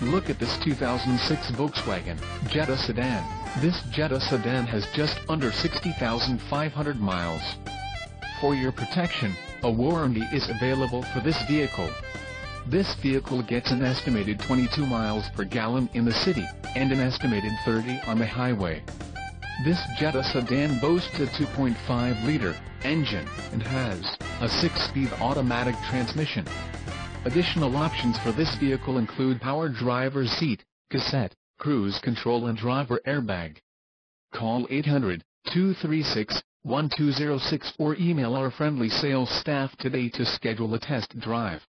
look at this 2006 Volkswagen Jetta sedan. This Jetta sedan has just under 60,500 miles. For your protection, a warranty is available for this vehicle. This vehicle gets an estimated 22 miles per gallon in the city, and an estimated 30 on the highway. This Jetta sedan boasts a 2.5-liter engine, and has a 6-speed automatic transmission. Additional options for this vehicle include power driver's seat, cassette, cruise control and driver airbag. Call 800-236-1206 or email our friendly sales staff today to schedule a test drive.